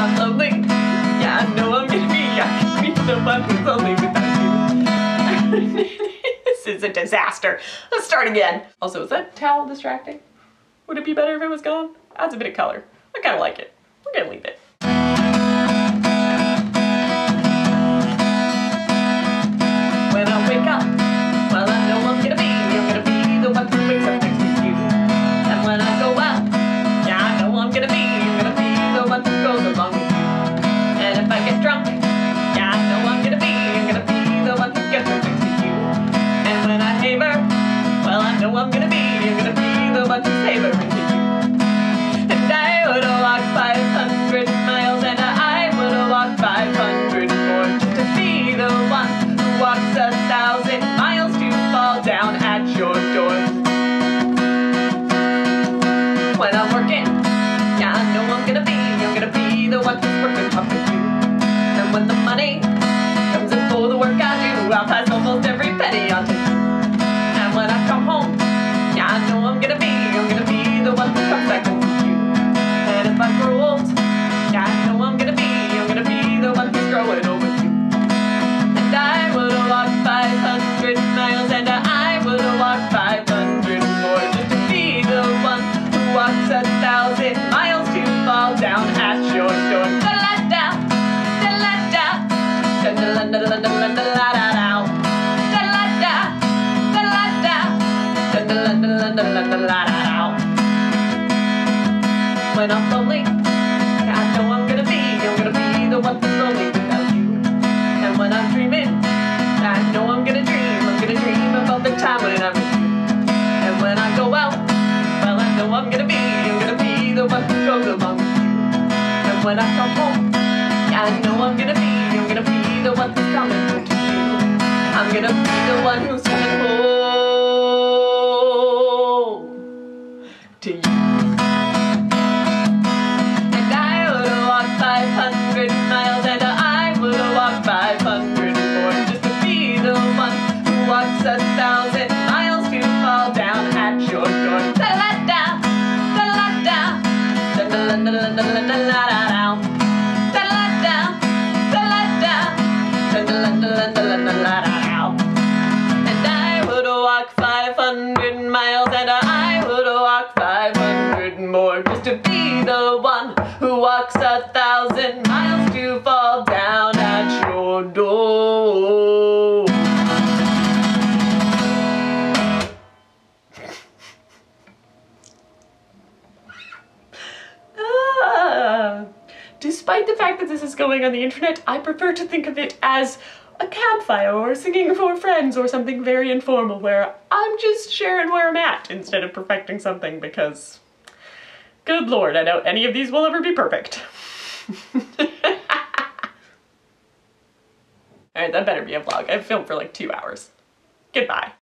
I'm lonely. Yeah, I know I'm gonna be. I can be the one who's lonely without you. This is a disaster. Let's start again. Also, is that towel distracting? Would it be better if it was gone? Adds a bit of color. I kind of like it. We're gonna leave it. When I wake up, well, I know I'm gonna be the one who wakes up next to you. And when I go out, yeah, I know I'm gonna be the one who goes along with you. And if I get drunk, yeah, I know I'm gonna be the one who gets her next to you. And when I haver, well, I know I'm gonna be the one who's havering to you. And I would walk 500 miles, and I would walk 500 more just to be the one who walks 1,000 miles to fall down at your door. When I'm working, yeah, I know I'm gonna be the one who's working hard with you. And when the money comes in for the work I do, I'll pass almost every penny on to you. And when I come home, yeah, I know I'm gonna be the one who comes back home with you. And if I grow old, yeah, I know I'm gonna be the one who's growing old with you. And I would walk 500 miles, and I would walk 500 more just to be the one who walks 1,000 miles to fall down at your door. Da-la-da, da-la-da, da-la-da-la-da-la-da-la-da-da. Da-la-da, da-la-da, da-la-da-la-da-la-da-la-da. When I'm lonely, I know I'm gonna be the one who's lonely without you. And when I'm dreaming, I know I'm gonna dream about the time when I'm with you. And when I go out, well, I know I'm gonna be the one who goes along with you. And when I come home, yeah, I know I'm gonna be the one who's coming home to you. I'm gonna be the one who's coming home to you. And I would walk 500 miles, and I would walk 500 more just to be the one who walks 1,000 miles to fall down at your door. Da-la-da, da-la-da, da-la-da-la-da-la-da-la-da. Da-la-da, da-la-da, da-la-da-la-da-la-da-la-da. And I would walk 500 miles, and I would walk 500 more just to be the one who walks 1,000 miles to fall down at your door. Despite the fact that this is going on the internet, I prefer to think of it as a campfire or singing for friends or something very informal where I'm just sharing where I'm at instead of perfecting something, because good lord, I doubt any of these will ever be perfect. Alright, that better be a vlog. I've filmed for like 2 hours. Goodbye.